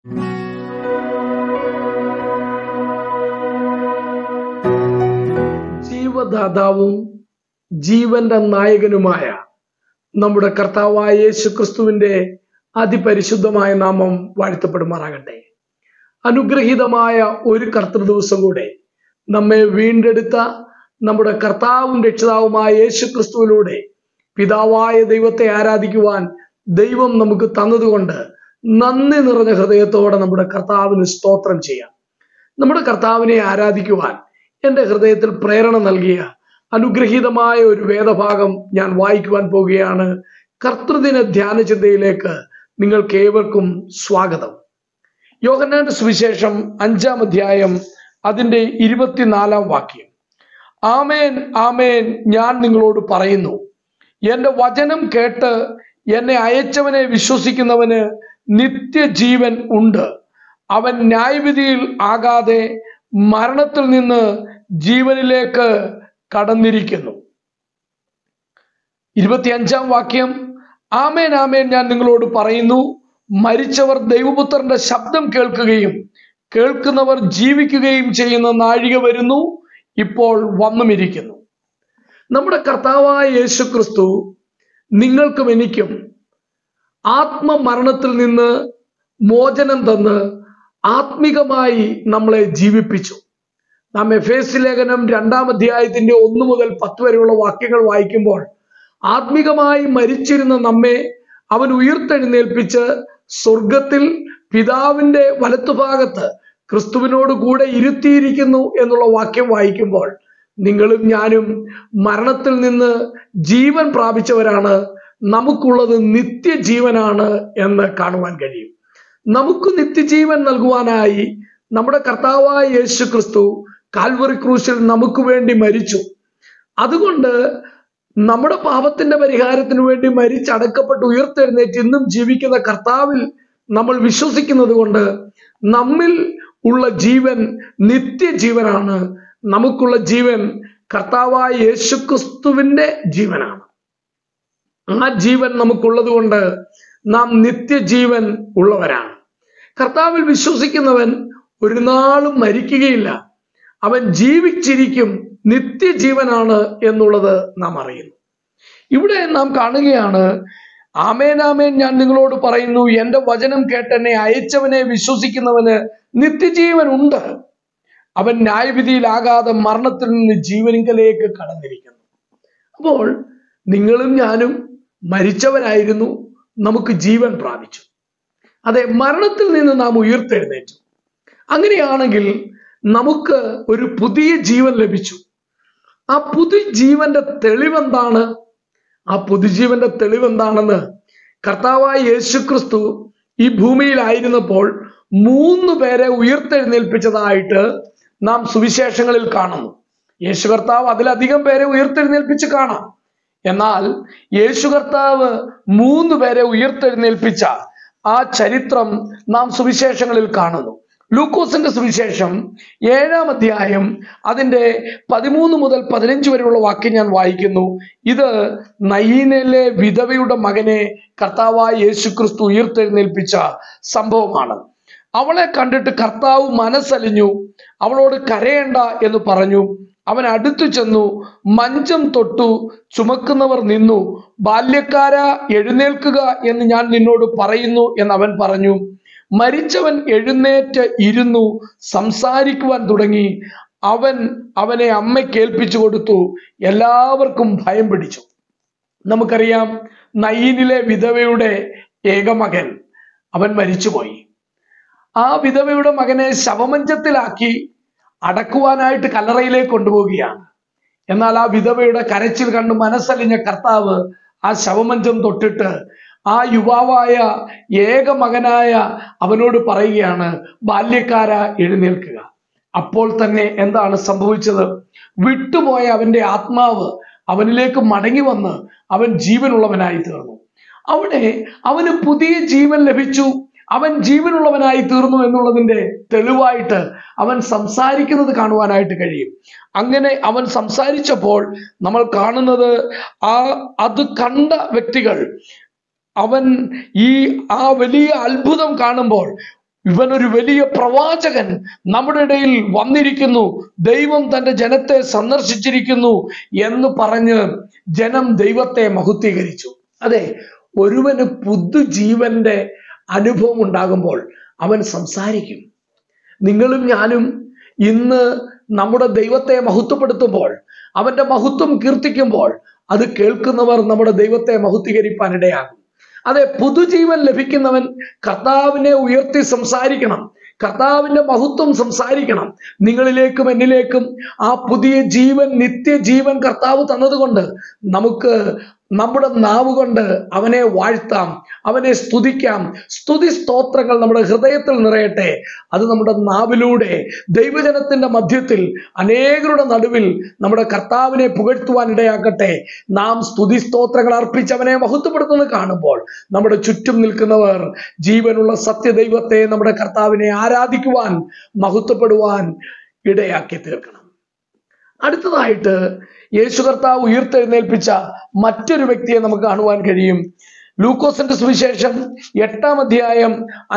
ജീവദാതാവും ജീവന്റെ നായകനുമായ നമ്മുടെ കർത്താവായ യേശു ക്രിസ്തുവിന്റെ അതിപരിശുദ്ധമായ നാമം വാഴ്ത്തപ്പെടുമാറാകട്ടെ. അനുഗ്രഹീതമായ ഒരു കർത്തൃദിവസം കൂടെ നമ്മെ വീണ്ടെടുത്ത നമ്മുടെ കർത്താവും രക്ഷിതാവുമായ യേശു ക്രിസ്തുവിലൂടെ പിതാവായ ദൈവത്തെ ആരാധിക്കുവാൻ ദൈവം നമുക്ക് തന്നതുകൊണ്ട് നന്ദി നിറഞ്ഞ ഹൃദയത്തോടെ നമ്മുടെ കർത്താവിന് സ്തോത്രം ചെയ്യാം. നമ്മുടെ കർത്താവിനെ ആരാധിക്കുവാൻ എൻ്റെ ഹൃദയത്തിൽ പ്രേരണ നൽകിയ അനുഗ്രഹീതമായ ഒരു വേദഭാഗം ഞാൻ വായിക്കുവാൻ പോവുകയാണ്. കർത്തൃദിന ധ്യാന ചിന്തയിലേക്ക് നിങ്ങൾക്ക് ഏവർക്കും സ്വാഗതം. യോഹന്നാന്റെ സുവിശേഷം 5-ാം അധ്യായം അതിന്റെ 24-ാം വാക്യം. ആമേൻ ആമേൻ, ഞാൻ നിങ്ങളോട് പറയുന്നു, എന്റെ വചനം കേട്ട് എന്നെ അയച്ചവനെ വിശ്വസിക്കുന്നവന് നിത്യജീവൻ ഉണ്ട്. അവൻ ന്യായവിധിയിൽ ആകാതെ മരണത്തിൽ നിന്ന് ജീവനിലേക്ക് കടന്നിരിക്കുന്നു. 25-ാം വാക്യം. ആമേൻ ആമേൻ, ഞാൻ നിങ്ങളോട് പറയുന്നു, മരിച്ചവർ ദൈവപുത്രന്റെ ശബ്ദം കേൾക്കുകയും കേൾക്കുന്നവർ ജീവിക്കുകയും ചെയ്യുന്ന നാഴിക വരുന്നു, ഇപ്പോൾ വന്നുമിരിക്കുന്നു. നമ്മുടെ കർത്താവായ യേശു ക്രിസ്തു നിങ്ങൾക്കും എനിക്കും ആത്മമരണത്തിൽ നിന്ന് മോചനം തന്ന് ആത്മികമായി നമ്മളെ ജീവിപ്പിച്ചു. നാം എഫേസ്യ ലേഖനം 2-ാം അധ്യായത്തിന്റെ 1 മുതൽ 10 വരെയുള്ള വാക്യങ്ങൾ വായിക്കുമ്പോൾ ആത്മികമായി മരിച്ചിരുന്ന നമ്മെ അവൻ ഉയർത്തെഴുന്നേൽപ്പിച്ച് സ്വർഗത്തിൽ പിതാവിന്റെ വലത്തുഭാഗത്ത് ക്രിസ്തുവിനോട് കൂടെ ഇരുത്തിയിരിക്കുന്നു എന്നുള്ള വാക്യം വായിക്കുമ്പോൾ നിങ്ങളും ഞാനും മരണത്തിൽ നിന്ന് ജീവൻ പ്രാപിച്ചവരാണ്. നമുക്കുള്ളത് നിത്യജീവനാണ് എന്ന് കാണുവാൻ കഴിയും. നമുക്ക് നിത്യജീവൻ നൽകുവാനായി നമ്മുടെ കർത്താവായ യേശു ക്രിസ്തു കാൽവറി ക്രൂശിൽ നമുക്ക് വേണ്ടി മരിച്ചു. അതുകൊണ്ട് നമ്മുടെ പാപത്തിന്റെ പരിഹാരത്തിന് വേണ്ടി മരിച്ചടക്കപ്പെട്ട് ഉയർത്തെഴുന്നേറ്റ് ഇന്നും ജീവിക്കുന്ന കർത്താവിൽ നമ്മൾ വിശ്വസിക്കുന്നത് കൊണ്ട് നമ്മിൽ ഉള്ള ജീവൻ നിത്യജീവനാണ്. നമുക്കുള്ള ജീവൻ കർത്താവായ യേശു ക്രിസ്തുവിന്റെ ജീവനാണ്. ആ ജീവൻ നമുക്കുള്ളത് കൊണ്ട് നാം നിത്യജീവൻ ഉള്ളവരാണ്. കർത്താവിൽ വിശ്വസിക്കുന്നവൻ ഒരു നാളും മരിക്കുകയില്ല, അവൻ ജീവിച്ചിരിക്കും, നിത്യജീവനാണ് എന്നുള്ളത് നാം അറിയുന്നു. ഇവിടെ നാം കാണുകയാണ്, ആമേൻ ആമേൻ, ഞാൻ നിങ്ങളോട് പറയുന്നു, എന്റെ വചനം കേട്ടെന്നെ അയച്ചവനെ വിശ്വസിക്കുന്നവന് നിത്യജീവൻ ഉണ്ട്. അവൻ ന്യായവിധിയിലാകാതെ മരണത്തിൽ നിന്ന് ജീവനിങ്കലേക്ക് കടന്നിരിക്കുന്നു. അപ്പോൾ നിങ്ങളും ഞാനും മരിച്ചവരായിരുന്നു, നമുക്ക് ജീവൻ പ്രാപിച്ചു. അതെ, മരണത്തിൽ നിന്ന് നാം ഉയർത്തെഴുന്നേറ്റു. അങ്ങനെയാണെങ്കിൽ നമുക്ക് ഒരു പുതിയ ജീവൻ ലഭിച്ചു. ആ പുതുജീവന്റെ തെളിവെന്താണ്? ആ പുതുജീവന്റെ തെളിവെന്താണെന്ന് കർത്താവായ യേശു ക്രിസ്തു ഈ ഭൂമിയിലായിരുന്നപ്പോൾ 3 പേരെ ഉയർത്തെഴുന്നേൽപ്പിച്ചതായിട്ട് നാം സുവിശേഷങ്ങളിൽ കാണുന്നു. യേശു കർത്താവ് അതിലധികം പേരെ ഉയർത്തെഴുന്നേൽപ്പിച്ച് കാണാം. എന്നാൽ യേശു കർത്താവ് 3 പേരെ ഉയർത്തെഴുന്നേൽപ്പിച്ച ആ ചരിത്രം നാം സുവിശേഷങ്ങളിൽ കാണുന്നു. ലൂക്കോസിന്റെ സുവിശേഷം 7-ാം അധ്യായം അതിന്റെ 13 മുതൽ 15 വരെയുള്ള വാക്യം ഞാൻ വായിക്കുന്നു. ഇത് നയീനിലെ വിധവയുടെ മകനെ കർത്താവായ യേശു ക്രിസ്തു ഉയർത്തെഴുന്നേൽപ്പിച്ച സംഭവമാണ്. അവളെ കണ്ടിട്ട് കർത്താവ് മനസ്സലിഞ്ഞു, അവളോട് കരയേണ്ട എന്ന് പറഞ്ഞു. അവൻ അടുത്തു ചെന്നു മഞ്ചം തൊട്ടു, ചുമക്കുന്നവർ നിന്നു. ബാല്യക്കാരാ, എഴുന്നേൽക്കുക എന്ന് ഞാൻ നിന്നോട് പറയുന്നു എന്ന് അവൻ പറഞ്ഞു. മരിച്ചവൻ എഴുന്നേറ്റ് ഇരുന്നു സംസാരിക്കുവാൻ തുടങ്ങി. അവനെ അമ്മയ്ക്ക് ഏൽപ്പിച്ചു കൊടുത്തു. എല്ലാവർക്കും ഭയം പിടിച്ചു. നമുക്കറിയാം, നയീനിലെ വിധവയുടെ ഏകമകൻ അവൻ മരിച്ചുപോയി. ആ വിധവയുടെ മകനെ ശവമഞ്ചത്തിലാക്കി അടക്കുവാനായിട്ട് കല്ലറയിലേക്ക് കൊണ്ടുപോവുകയാണ്. എന്നാൽ ആ വിധവയുടെ കരച്ചിൽ കണ്ട് മനസ്സലിഞ്ഞ കർത്താവ് ആ ശവമഞ്ചം തൊട്ടിട്ട് ആ യുവാവായ ഏകമകനായ അവനോട് പറയുകയാണ്, ബാല്യക്കാര എഴുന്നേൽക്കുക. അപ്പോൾ തന്നെ എന്താണ് സംഭവിച്ചത്? വിട്ടുപോയ അവന്റെ ആത്മാവ് അവനിലേക്ക് മടങ്ങി വന്ന് അവൻ ജീവനുള്ളവനായി തീർന്നു. അവിടെ അവന് പുതിയ ജീവൻ ലഭിച്ചു. അവൻ ജീവനുള്ളവനായി തീർന്നു എന്നുള്ളതിന്റെ തെളിവായിട്ട് അവൻ സംസാരിക്കുന്നത് കാണുവാനായിട്ട് കഴിയും. അങ്ങനെ അവൻ സംസാരിച്ചപ്പോൾ നമ്മൾ കാണുന്നത് അത് കണ്ട വ്യക്തികൾ അവൻ ആ വലിയ അത്ഭുതം കാണുമ്പോൾ ഇവനൊരു വലിയ പ്രവാചകൻ നമ്മുടെ ഇടയിൽ വന്നിരിക്കുന്നു, ദൈവം തന്റെ ജനത്തെ സന്ദർശിച്ചിരിക്കുന്നു എന്ന് പറഞ്ഞ് ജനം ദൈവത്തെ മഹത്വീകരിച്ചു. അതെ, ഒരുവന് പുതുജീവന്റെ അനുഭവം ഉണ്ടാകുമ്പോൾ അവൻ സംസാരിക്കും. നിങ്ങളും ഞാനും ഇന്ന് നമ്മുടെ ദൈവത്തെ മഹത്വപ്പെടുത്തുമ്പോൾ, അവന്റെ മഹത്വം കീർത്തിക്കുമ്പോൾ, അത് കേൾക്കുന്നവർ നമ്മുടെ ദൈവത്തെ മഹത്വീകരിപ്പാൻ ഇടയാകും. അതെ, പുതുജീവൻ ലഭിക്കുന്നവൻ കർത്താവിനെ ഉയർത്തി സംസാരിക്കണം, കർത്താവിന്റെ മഹത്വം സംസാരിക്കണം. നിങ്ങളിലേക്കും എന്നിലേക്കും ആ പുതിയ ജീവൻ, നിത്യജീവൻ കർത്താവ് തന്നതുകൊണ്ട് നമുക്ക് നമ്മുടെ നാവ് കൊണ്ട് അവനെ വാഴ്ത്താം, അവനെ സ്തുതിക്കാം. സ്തുതി സ്തോത്രങ്ങൾ നമ്മുടെ ഹൃദയത്തിൽ നിറയട്ടെ. അത് നമ്മുടെ നാവിലൂടെ ദൈവജനത്തിന്റെ മധ്യത്തിൽ അനേകരുടെ നടുവിൽ നമ്മുടെ കർത്താവിനെ പുകഴ്ത്തുവാൻ ഇടയാക്കട്ടെ. നാം സ്തുതി സ്തോത്രങ്ങൾ അർപ്പിച്ച് അവനെ മഹത്വപ്പെടുത്തുന്നത് കാണുമ്പോൾ നമ്മുടെ ചുറ്റും നിൽക്കുന്നവർ ജീവനുള്ള സത്യദൈവത്തെ, നമ്മുടെ കർത്താവിനെ ആരാധിക്കുവാൻ, മഹത്വപ്പെടുവാൻ ഇടയാക്കി തീർക്കണം. അടുത്തതായിട്ട് യേശു കർത്താവ് ഉയർത്തെഴുന്നേൽപ്പിച്ച മറ്റൊരു വ്യക്തിയെ നമുക്ക് കാണുവാൻ കഴിയും. ലൂക്കോസിന്റെ സുവിശേഷം 8-ാം അധ്യായം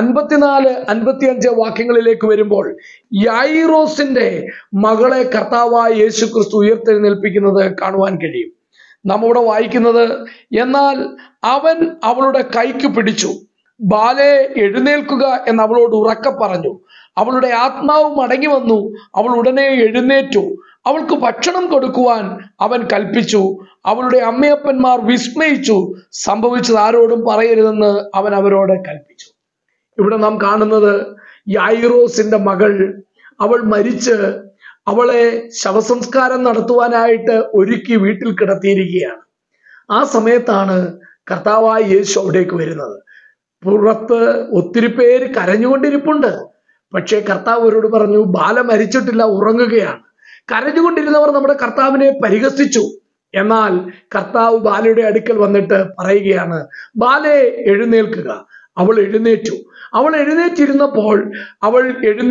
54-55 വാക്യങ്ങളിലേക്ക് വരുമ്പോൾ യായിറോസിന്റെ മകളെ കർത്താവായ യേശു ക്രിസ്തു ഉയർത്തെഴുന്നേൽപ്പിക്കുന്നത് കാണുവാൻ കഴിയും. നാം ഇവിടെ വായിക്കുന്നത്, എന്നാൽ അവൻ അവളുടെ കൈക്ക് പിടിച്ചു, ബാലേ എഴുന്നേൽക്കുക എന്ന് അവളോട് ഉറക്കെ പറഞ്ഞു. അവളുടെ ആത്മാവ് മടങ്ങി വന്നു, അവൾ ഉടനെ എഴുന്നേറ്റു. അവൾക്ക് ഭക്ഷണം കൊടുക്കുവാൻ അവൻ കൽപ്പിച്ചു. അവളുടെ അമ്മയപ്പന്മാർ വിസ്മയിച്ചു. സംഭവിച്ചത് ആരോടും പറയരുതെന്ന് അവൻ അവരോട് കൽപ്പിച്ചു. ഇവിടെ നാം കാണുന്നത് യായിറോസിന്റെ മകൾ, അവൾ മരിച്ച് അവളെ ശവസംസ്കാരം നടത്തുവാനായിട്ട് ഒരുക്കി വീട്ടിൽ കിടത്തിയിരിക്കുകയാണ്. ആ സമയത്താണ് കർത്താവായ യേശു അവിടേക്ക് വരുന്നത്. പുറത്ത് ഒത്തിരി പേര് കരഞ്ഞുകൊണ്ടിരിപ്പുണ്ട്. പക്ഷേ കർത്താവ് അവരോട് പറഞ്ഞു, ബാല മരിച്ചിട്ടില്ല, ഉറങ്ങുകയാണ്. കരഞ്ഞുകൊണ്ടിരുന്നവർ നമ്മുടെ കർത്താവിനെ പരിഹസിച്ചു. എന്നാൽ കർത്താവ് ബാലയുടെ അടുക്കൽ വന്നിട്ട് പറയുകയാണ്, ബാലേ എഴുന്നേൽക്കുക. അവൾ എഴുന്നേറ്റു. അവൾ എഴുന്നേറ്റിരുന്നപ്പോൾ അവൾ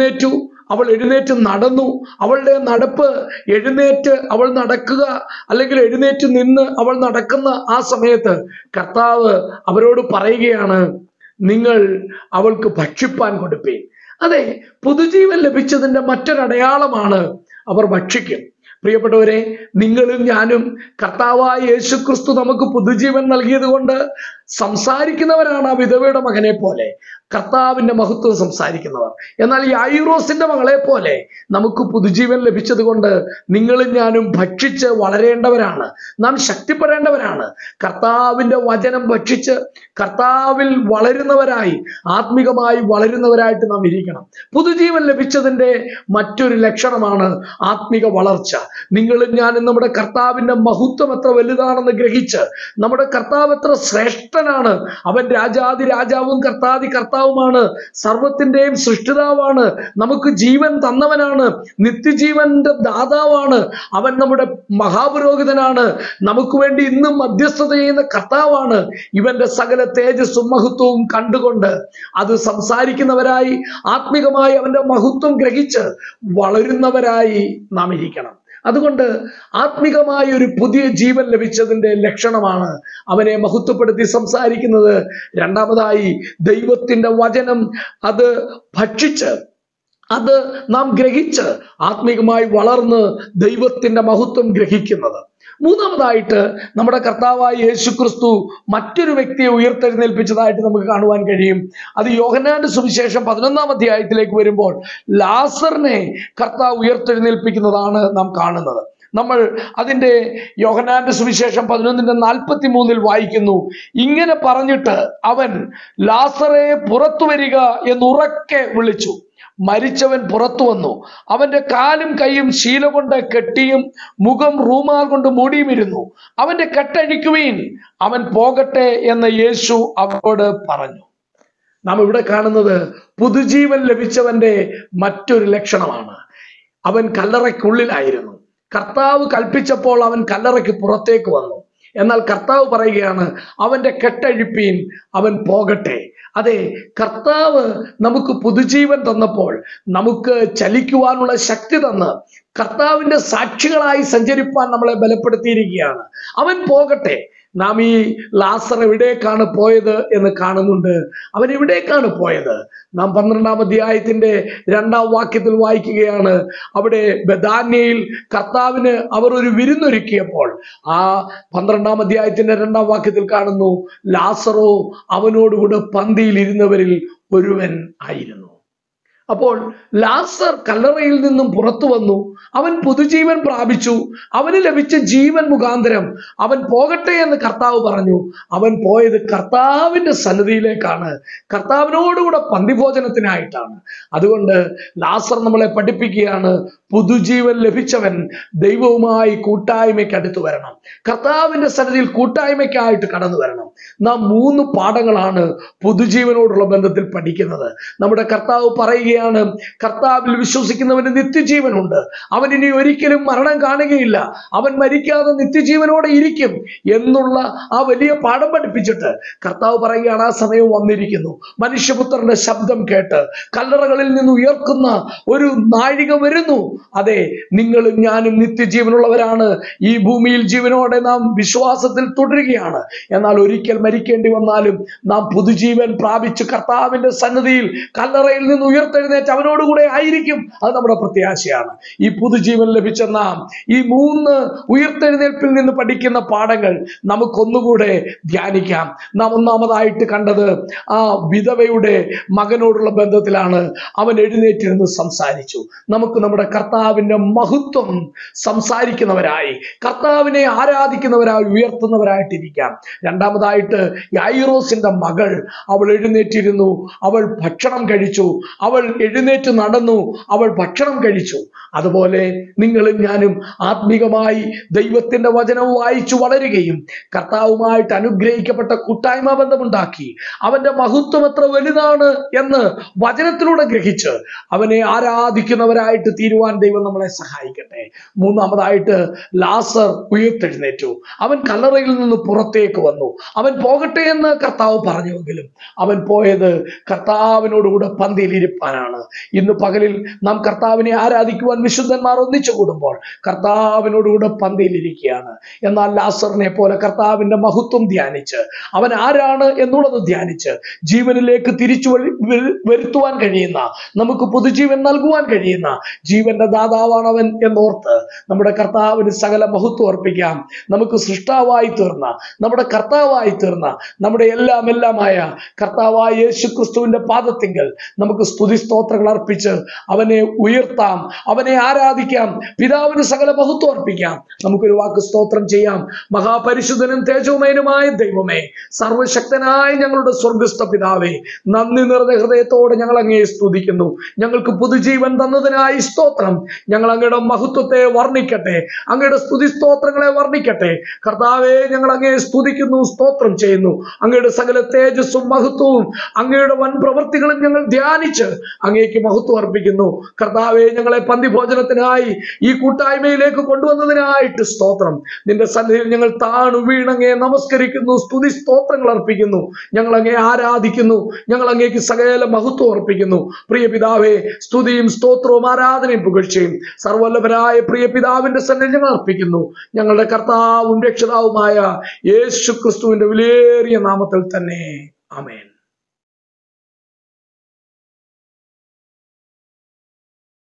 എഴുന്നേറ്റ് നടന്നു. അവളുടെ നടപ്പ്, എഴുന്നേറ്റ് അവൾ നടക്കുക അല്ലെങ്കിൽ എഴുന്നേറ്റ് നിന്ന് അവൾ നടക്കുന്ന ആ സമയത്ത് കർത്താവ് അവരോട് പറയുകയാണ്, നിങ്ങൾ അവൾക്ക് ഭക്ഷിപ്പാൻ കൊടുപ്പീൻ. അതെ, പുതുജീവൻ ലഭിച്ചതിന്റെ മറ്റൊരടയാളമാണ് അവർ ഭക്ഷിക്കും. പ്രിയപ്പെട്ടവരെ, നിങ്ങളും ഞാനും കർത്താവായ യേശു ക്രിസ്തു നമുക്ക് പുതുജീവൻ നൽകിയത് കൊണ്ട് സംസാരിക്കുന്നവരാണ് ആ വിധവയുടെ മകനെ പോലെ, കർത്താവിന്റെ മഹത്വം സംസാരിക്കുന്നവർ. എന്നാൽ യായിറോസിന്റെ മകളെ പോലെ നമുക്ക് പുതുജീവൻ ലഭിച്ചത് കൊണ്ട് നിങ്ങളും ഞാനും ഭക്ഷിച്ച് വളരേണ്ടവരാണ്. നാം ശക്തിപ്പെടേണ്ടവരാണ്. കർത്താവിന്റെ വചനം ഭക്ഷിച്ച് കർത്താവിൽ വളരുന്നവരായി, ആത്മികമായി വളരുന്നവരായിട്ട് നാം ഇരിക്കണം. പുതുജീവൻ ലഭിച്ചതിന്റെ മറ്റൊരു ലക്ഷണമാണ് ആത്മിക വളർച്ച. നിങ്ങളും ഞാനും നമ്മുടെ കർത്താവിന്റെ മഹത്വം എത്ര വലുതാണെന്ന് ഗ്രഹിച്ച്, നമ്മുടെ കർത്താവ് എത്ര ശ്രേഷ്ഠനാണ്, അവൻ രാജാതി രാജാവും കർത്താതി കർത്താവുമാണ്, സർവത്തിന്റെയും സൃഷ്ടിതാവാണ്, നമുക്ക് ജീവൻ തന്നവനാണ്, നിത്യജീവന്റെ ദാതാവാണ്, അവൻ നമ്മുടെ മഹാപുരോഹിതനാണ്, നമുക്ക് വേണ്ടി ഇന്നും മധ്യസ്ഥത ചെയ്യുന്ന കർത്താവാണ്. ഇവന്റെ സകല തേജസ്സും മഹത്വവും കണ്ടുകൊണ്ട് അത് സംസാരിക്കുന്നവരായി, ആത്മികമായി അവന്റെ മഹത്വം ഗ്രഹിച്ച് വളരുന്നവരായി നാം ഇരിക്കണം. അതുകൊണ്ട് ആത്മികമായ ഒരു പുതിയ ജീവൻ ലഭിച്ചതിന്റെ ലക്ഷണമാണ് അവനെ മഹത്വപ്പെടുത്തി സംസാരിക്കുന്നത്. രണ്ടാമതായി, ദൈവത്തിന്റെ വചനം അത് ഭക്ഷിച്ച്, അത് നാം ഗ്രഹിച്ച് ആത്മികമായി വളർന്ന് ദൈവത്തിന്റെ മഹത്വം ഗ്രഹിക്കുന്നത്. മൂന്നാമതായിട്ട്, നമ്മുടെ കർത്താവായ യേശു ക്രിസ്തു മറ്റൊരു വ്യക്തിയെ ഉയർത്തെഴുന്നേൽപ്പിച്ചതായിട്ട് നമുക്ക് കാണുവാൻ കഴിയും. അത് യോഹന്നാന്റെ സുവിശേഷം 11-ാം അധ്യായത്തിലേക്ക് വരുമ്പോൾ ലാസറിനെ കർത്താവ് ഉയർത്തെഴുന്നേൽപ്പിക്കുന്നതാണ് നാം കാണുന്നത്. നമ്മൾ അതിന്റെ യോഹന്നാന്റെ സുവിശേഷം 11:43 വായിക്കുന്നു, ഇങ്ങനെ പറഞ്ഞിട്ട് അവൻ ലാസറെ പുറത്തു വരിക എന്നുറക്കെ വിളിച്ചു. മരിച്ചവൻ പുറത്തു വന്നു. അവന്റെ കാലും കൈയും ശീല കൊണ്ട് കെട്ടിയും മുഖം റൂമാൽ കൊണ്ട് മൂടിയുമിരുന്നു. അവന്റെ കെട്ടഴിക്കുവീൻ, അവൻ പോകട്ടെ എന്ന് യേശു അവരോട് പറഞ്ഞു. നാം ഇവിടെ കാണുന്നത് പുതുജീവൻ ലഭിച്ചവന്റെ മറ്റൊരു ലക്ഷണമാണ്. അവൻ കല്ലറയ്ക്കുള്ളിലായിരുന്നു. കർത്താവ് കൽപ്പിച്ചപ്പോൾ അവൻ കല്ലറയ്ക്ക് പുറത്തേക്ക് വന്നു. എന്നാൽ കർത്താവ് പറയുകയാണ്, അവന്റെ കെട്ടഴിപ്പീൻ, അവൻ പോകട്ടെ. അതെ, കർത്താവ് നമുക്ക് പുതുജീവൻ തന്നപ്പോൾ, നമുക്ക് ചലിക്കുവാനുള്ള ശക്തി തന്ന് കർത്താവിന്റെ സാക്ഷികളായി സഞ്ചരിപ്പാൻ നമ്മളെ ബലപ്പെടുത്തിയിരിക്കുകയാണ്. അവൻ പോകട്ടെ. നാം ഈ ലാസർ എവിടേക്കാണ് പോയത് എന്ന് കാണുന്നുണ്ട്. അവൻ എവിടേക്കാണ് പോയത്? നാം 12-ാം അധ്യായത്തിന്റെ 2-ാം വാക്യത്തിൽ വായിക്കുകയാണ്. അവിടെ ബെഥാന്യയിൽ കർത്താവിന് അവർ ഒരു വിരുന്നൊരുക്കിയപ്പോൾ, ആ 12-ാം അധ്യായത്തിന്റെ 2-ാം വാക്യത്തിൽ കാണുന്നു, ലാസറോ അവനോടുകൂടെ പന്തിയിൽ ഇരുന്നവരിൽ ഒരുവൻ ആയിരുന്നു. അപ്പോൾ ലാസർ കല്ലറയിൽ നിന്നും പുറത്തു വന്നു. അവൻ പുതുജീവൻ പ്രാപിച്ചു. അവന് ലഭിച്ച ജീവൻ മുഖാന്തരം അവൻ പോകട്ടെ എന്ന് കർത്താവ് പറഞ്ഞു. അവൻ പോയത് കർത്താവിന്റെ സന്നിധിയിലേക്കാണ്, കർത്താവിനോടുകൂടെ പന്തിഭോജനത്തിനായിട്ടാണ്. അതുകൊണ്ട് ലാസർ നമ്മളെ പഠിപ്പിക്കുകയാണ്, പുതുജീവൻ ലഭിച്ചവൻ ദൈവവുമായി കൂട്ടായ്മയ്ക്ക് അടുത്തു വരണം, കർത്താവിന്റെ സന്നിധിയിൽ കൂട്ടായ്മയ്ക്കായിട്ട് കടന്നു വരണം. നാം 3 പാഠങ്ങളാണ് പുതുജീവനോടുള്ള ബന്ധത്തിൽ പഠിക്കുന്നത്. നമ്മുടെ കർത്താവ് പറയുകയാണ്, കർത്താവിൽ വിശ്വസിക്കുന്നവന് നിത്യജീവനുണ്ട്, അവൻ ഇനി ഒരിക്കലും മരണം കാണുകയില്ല, അവൻ മരിക്കാതെ നിത്യജീവനോടെ ഇരിക്കും എന്നുള്ള ആ വലിയ പാഠം പഠിപ്പിച്ചിട്ട് കർത്താവ് പറയുകയാണ്, ആ സമയം വന്നിരിക്കുന്നു, മനുഷ്യപുത്രന്റെ ശബ്ദം കേട്ട് കല്ലറകളിൽ നിന്ന് ഉയർക്കുന്ന ഒരു നാഴിക വരുന്നു. അതെ, നിങ്ങളും ഞാനും നിത്യജീവനുള്ളവരാണ്. ഈ ഭൂമിയിൽ ജീവനോടെ നാം വിശ്വാസത്തിൽ തുടരുകയാണ്. എന്നാൽ ഒരിക്കൽ മരിക്കേണ്ടി വന്നാലും നാം പുതുജീവൻ പ്രാപിച്ച് കർത്താവിന്റെ സന്നിധിയിൽ കല്ലറയിൽ നിന്ന് ഉയർത്തെഴുന്നേറ്റ് അവനോടുകൂടെ ആയിരിക്കും. അത് നമ്മുടെ പ്രത്യാശയാണ്. ഈ പുതുജീവൻ ലഭിച്ച നാം ഈ 3 ഉയർത്തെഴുന്നേൽപ്പിൽ നിന്ന് പഠിക്കുന്ന പാഠങ്ങൾ നമുക്കൊന്നുകൂടെ ധ്യാനിക്കാം. നാം ഒന്നാമതായിട്ട് കണ്ടത് ആ വിധവയുടെ മകനോടുള്ള ബന്ധത്തിലാണ്. അവൻ എഴുന്നേറ്റിരുന്ന് സംസാരിച്ചു. നമുക്ക് നമ്മുടെ കർത്താവിന്റെ മഹത്വം സംസാരിക്കുന്നവരായി, കർത്താവിനെ ആരാധിക്കുന്നവരായി, ഉയർത്തുന്നവരായിട്ടിരിക്കാം. രണ്ടാമതായിട്ട് യായിറോസിന്റെ മകൾ, അവൾ എഴുന്നേറ്റിരുന്നു, അവൾ ഭക്ഷണം കഴിച്ചു, അവൾ എഴുന്നേറ്റ് നടന്നു, അവൾ ഭക്ഷണം കഴിച്ചു. അതുപോലെ നിങ്ങളും ഞാനും ആത്മീകമായി ദൈവത്തിന്റെ വചനം വായിച്ചു വളരുകയും കർത്താവുമായിട്ട് അനുഗ്രഹിക്കപ്പെട്ട കൂട്ടായ്മ ബന്ധമുണ്ടാക്കി അവന്റെ മഹത്വം എത്ര വലുതാണ് എന്ന് വചനത്തിലൂടെ ഗ്രഹിച്ച് അവനെ ആരാധിക്കുന്നവരായിട്ട് തീരുവാൻ ദൈവം നമ്മളെ സഹായിക്കട്ടെ. മൂന്നാമതായിട്ട് ലാസർ ഉയർത്തെഴുന്നേറ്റു. അവൻ കല്ലറയിൽ നിന്ന് പുറത്തേക്ക് വന്നു. അവൻ പോകട്ടെ എന്ന് കർത്താവ് പറഞ്ഞുവെങ്കിലും അവൻ പോയത് കർത്താവിനോടുകൂടെ പന്തിയിലിരിപ്പാനാണ്. ഇന്ന് പകലിൽ നാം കർത്താവിനെ ആരാധിക്കുവാൻ വിശുദ്ധന്മാർ ഒന്നിച്ചു കൂടുമ്പോൾ കർത്താവിനോടുകൂടെ പന്തിയിലിരിക്കുകയാണ്. എന്നാൽ ലാസറിനെ പോലെ കർത്താവിന്റെ മഹത്വം ധ്യാനിച്ച്, അവൻ ആരാണ് എന്നുള്ളത് ധ്യാനിച്ച്, ജീവനിലേക്ക് തിരിച്ചു വരുത്തുവാൻ കഴിയുന്ന, നമുക്ക് പുതുജീവൻ നൽകുവാൻ കഴിയുന്ന ജീവന്റെ ദാതാവാണ് അവൻ എന്നോർത്ത് നമ്മുടെ കർത്താവിന് സകല മഹത്വം അർപ്പിക്കാം. നമുക്ക് സൃഷ്ടാവായി തീർന്ന, നമ്മുടെ കർത്താവായി തീർന്ന, നമ്മുടെ എല്ലാമായ കർത്താവായ യേശുക്രിസ്തുവിന്റെ പാദത്തിങ്കൽ നമുക്ക് സ്തുതി സ്തോത്രങ്ങൾ അർപ്പിച്ച് അവനെ ഉയർത്താം, അവനെ ആരാധിക്കാം, പിതാവിന് സകല മഹത്വം അർപ്പിക്കാം. നമുക്കൊരു വാക്ക് സ്തോത്രം ചെയ്യാം. മഹാപരിശുദ്ധനും തേജോമയനുമായ ദൈവമേ, സർവശക്തനായ ഞങ്ങളുടെ സ്വർഗസ്ഥ പിതാവേ, നന്ദി നിറഞ്ഞ ഹൃദയത്തോടെ ഞങ്ങൾ അങ്ങയെ സ്തുതിക്കുന്നു. ഞങ്ങൾക്ക് പുതുജീവൻ തന്നതിനായി സ്തോത്രം. ഞങ്ങൾ അങ്ങയുടെ മഹത്വത്തെ വർണ്ണിക്കട്ടെ, അങ്ങയുടെ സ്തുതി സ്തോത്രങ്ങളെ വർണ്ണിക്കട്ടെ. കർത്താവേ, ഞങ്ങൾ അങ്ങയെ സ്തുതിക്കുന്നു, സ്തോത്രം ചെയ്യുന്നു. അങ്ങയുടെ സകല തേജസ്സും മഹത്വവും അങ്ങയുടെ വൻ പ്രവൃത്തികളും ഞങ്ങൾ ധ്യാനിച്ച് അങ്ങേക്ക് മഹത്വം അർപ്പിക്കുന്നു. കർത്താവെ, ഞങ്ങളെ പന്തിഭോജനത്തിനായി ഈ കൂട്ടായ്മയിലേക്ക് കൊണ്ടുവന്നതിനായിട്ട് സ്തോത്രം. നിന്റെ സന്നിധിയിൽ ഞങ്ങൾ താണു വീണങ്ങയെ നമസ്കരിക്കുന്നു, സ്തുതി സ്തോത്രങ്ങൾ അർപ്പിക്കുന്നു. ഞങ്ങൾ അങ്ങേ ആരാധിക്കുന്നു, ഞങ്ങൾ അങ്ങേക്ക് സകല മഹത്വം അർപ്പിക്കുന്നു. പ്രിയ പിതാവേ, സ്തുതിയും സ്തോത്രവും ആരാധനയും പുകഴ്ചയും സർവ്വവല്ലഭനായ പ്രിയ പിതാവിന്റെ സന്നിധിയിൽ ഞങ്ങൾ അർപ്പിക്കുന്നു. ഞങ്ങളുടെ കർത്താവും രക്ഷിതാവുമായ യേശു ക്രിസ്തുവിന്റെ വിലയേറിയ നാമത്തിൽ തന്നെ. ആമേൻ.